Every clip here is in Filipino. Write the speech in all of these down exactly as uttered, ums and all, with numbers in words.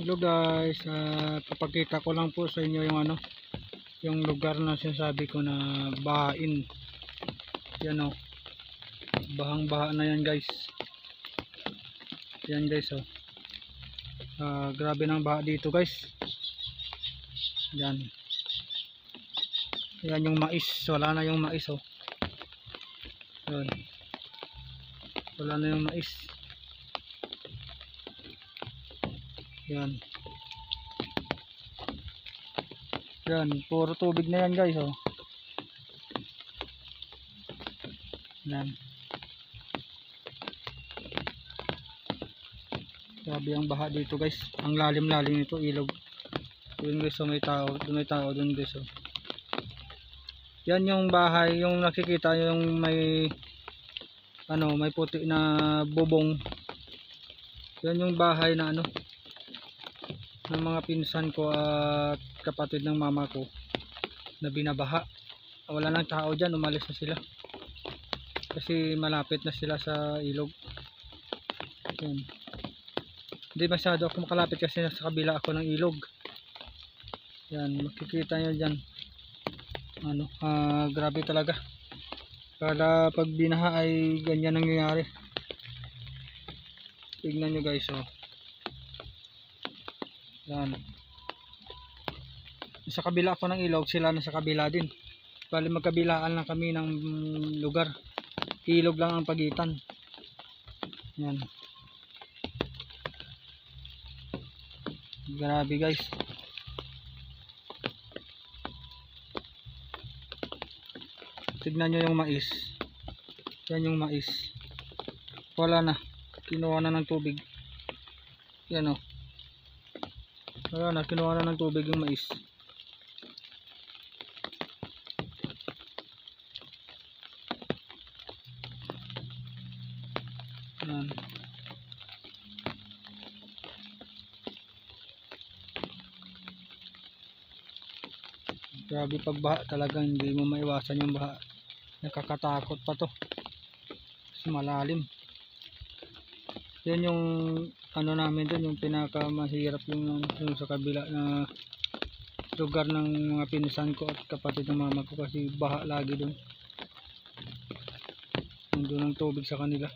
Hello guys, uh, papakita ko lang po sa inyo yung ano, yung lugar na sinasabi ko na bahain. Yan o, bahang baha na yan guys. Yan guys o, uh, grabe ng baha dito guys. Yan, yan yung mais, wala na yung mais o. Yan, wala na yung mais. Yan. Yan, puro tubig na yan guys oh. Yan. Grabe ang baha dito guys. Ang lalim-lalim nito, ilog. Doon guys oh, may tao, doon may tao doon guys oh. Yan yung bahay, yung nakikita yung may ano, may puti na bubong. Yan yung bahay na ano, ng mga pinsan ko at kapatid ng mama ko na binabaha. Wala nang tao dyan, umalis na sila kasi malapit na sila sa ilog. Yan. Hindi masyado ako makalapit kasi nasa kabila ako ng ilog. Yan, makikita nyo dyan ano, uh, grabe talaga. Kada pag binaha ay ganyan nangyayari. Tignan nyo guys oh. Yan. Sa kabila ako ng ilog, sila na sa kabila din. Bali magkabilaan lang kami ng lugar. Ilog lang ang pagitan. Yan. Grabe guys. Tignan nyo yung mais. Yan yung mais. Wala na. Kinuha na ng tubig. Yan o. Wala na, kinuha na ng tubig yung mais. Yan. Grabe pagbaha, talagang hindi mo maiwasan yung baha. Nakakatakot pa to. Kasi malalim. Yan yung ano namin dun, yung pinaka mahirap yung, yung sa kabila na lugar ng mga pinsan ko at kapatid ng mama ko kasi baha lagi dun. Nandun ang tubig sa kanila.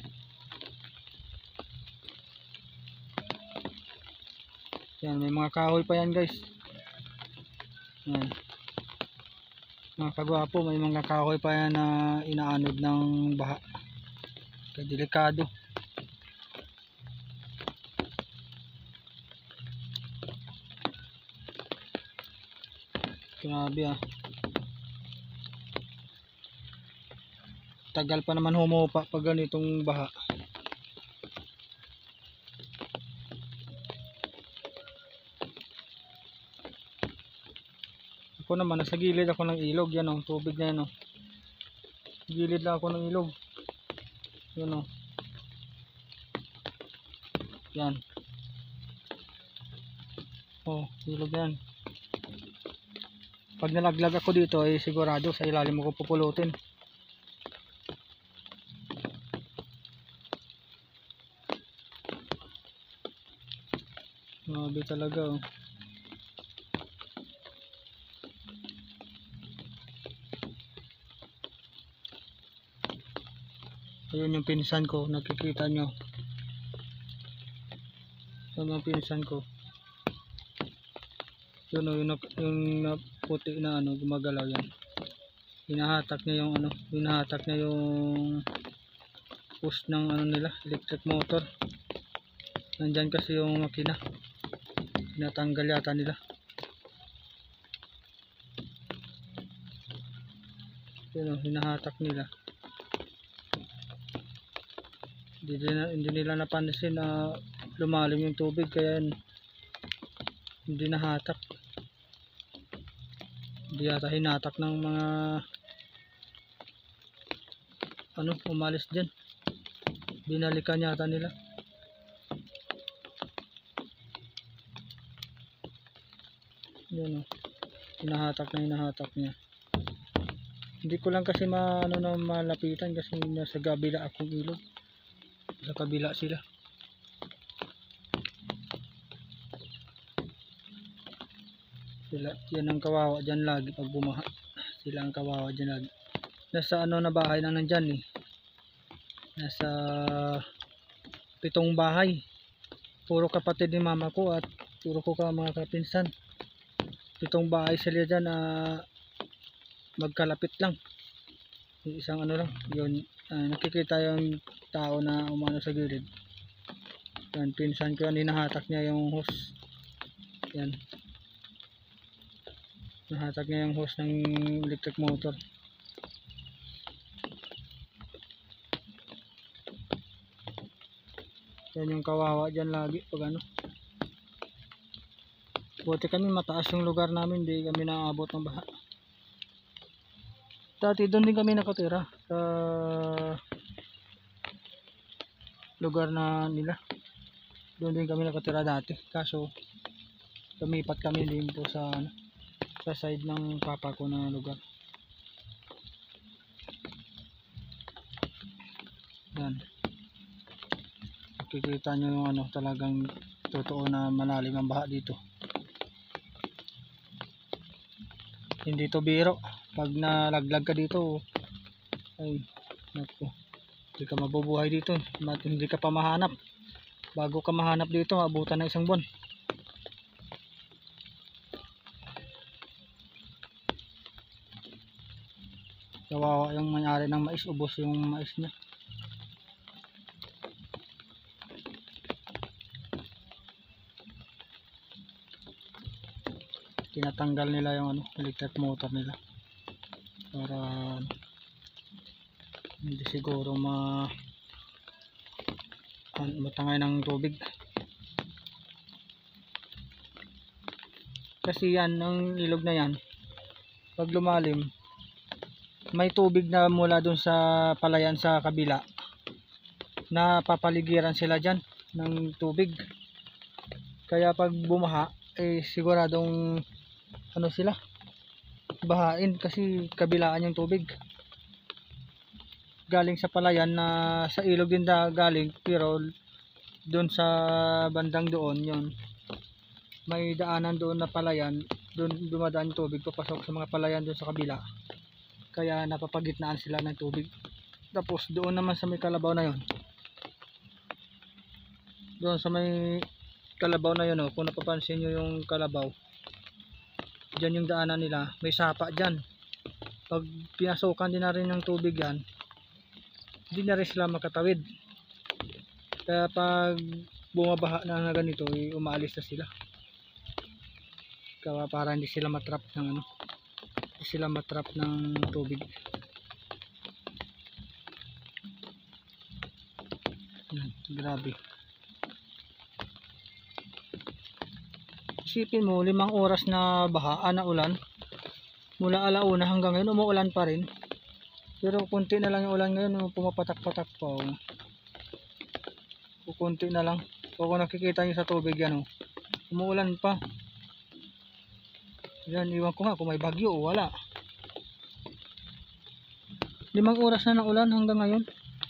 Yan, may mga kahoy pa yan guys. Yan. Mga kagwapo, may mga kahoy pa yan na inaanod ng baha. Kaya delikado. Grabe ah. Tagal pa naman humupa pag ganitong baha. Ako naman nasa gilid ako ng ilog. Yan o, tubig na yan o. Gilid lang ako ng ilog. Yan o. Yan. O, ilog yan. Pag nalaglag ako dito ay sigurado sa ilalim mo ko pupulutin. Grabe talaga oh. Ayun yung pinsan ko, nakikita nyo. Ayun yung pinsan ko. Yun o, yung, yung puti na ano, gumagalaw yan. Hinahatak niya yung ano, hinahatak niya yung post ng ano nila, electric motor. Nandyan kasi yung makina. Tinatanggal yata nila. Yun o, hinahatak nila. Hindi nila, hindi nila napansin na lumalim yung tubig kaya hindi nahatak. Hindi yata hinatak ng mga ano, umalis dyan. Binalikan yata nila. Yun o, hinahatak na hinahatak niya. Hindi ko lang kasi maano na malapitan kasi nasa kabila akong ilog. Sa kabila sila. Sila, yan ang kawawa dyan lagi pag bumaha. Sila ang kawawa dyan lagi. Nasa ano na bahay na nandyan eh. Nasa pitong bahay. Puro kapatid ni mama ko at puro ko ka mga kapinsan. Pitong bahay sila dyan na uh, magkalapit lang. Isang ano lang. Yun, uh, nakikita yung tao na umano sa gilid. Yan, pinsan ko yan, hinahatak niya yung hose. Yan. Nahatak niya yung hose ng electric motor. Yan yung kawawa dyan lagi pag ano. Buti kami mataas yung lugar namin, hindi kami naaabot ng baha. Dati doon din kami nakatira sa lugar na nila. Doon din kami nakatira dati. Kaso lumipat kami din po sa ano, sa side ng papa ko na lugar. Yan. Makikita nyo yung ano, talagang totoo na malalim ang baha dito. Hindi to biro. Pag nalaglag ka dito, ay naku, hindi ka mabubuhay dito. Hindi ka pa mahanap. Bago ka mahanap dito, abutan na isang buwan. Kawawa yung may-ari ng mais, ubos yung mais niya. Tinatanggal nila yung ano, electric motor nila para hindi siguro ma matangay ng tubig. Kasi yan, ang ilog na yan, pag lumalim, may tubig na mula dun sa palayan sa kabila, napapaligiran sila dyan ng tubig. Kaya pag bumaha, eh siguradong ano sila, bahain kasi kabilaan yung tubig. Galing sa palayan na sa ilog din na galing, pero doon sa bandang doon, yun, may daanan doon na palayan, doon dumadaan yung tubig papasok sa mga palayan doon sa kabila. Kaya napapagitnaan sila ng tubig. Tapos doon naman sa may kalabaw na yun, doon sa may kalabaw na yun, oh, kung napapansin nyo yung kalabaw, dyan yung daanan nila, may sapa dyan. Pag pinasukan din na rin ng tubig yan, hindi na rin sila makatawid. Kaya pag bumabaha na na ganito, eh, umaalis na sila. Kaya para hindi sila matrap ng ano, hindi sila matrap ng tubig. Yan, grabe. Isipin mo, limang oras na baha, na ulan. Mula alauna hanggang ngayon, umuulan pa rin. Pero kunti na lang yung ulan ngayon, pumapatak-patak pa. Oh. Kunti na lang. So kung nakikita nyo sa tubig yan, oh, umuulan pa. Yan, iwan ko nga kung may bagyo o wala. Limang oras na ng ulan hanggang ngayon.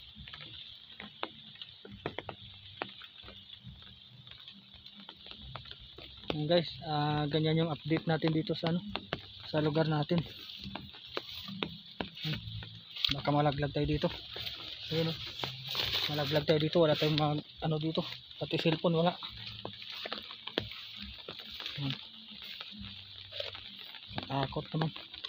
Yan guys, uh, ganyan yung update natin dito sa ano, sa lugar natin. Baka malaglag tayo dito. Ayun, oh. Malaglag tayo dito, wala tayong mag, ano dito, pati cellphone wala. Takot naman.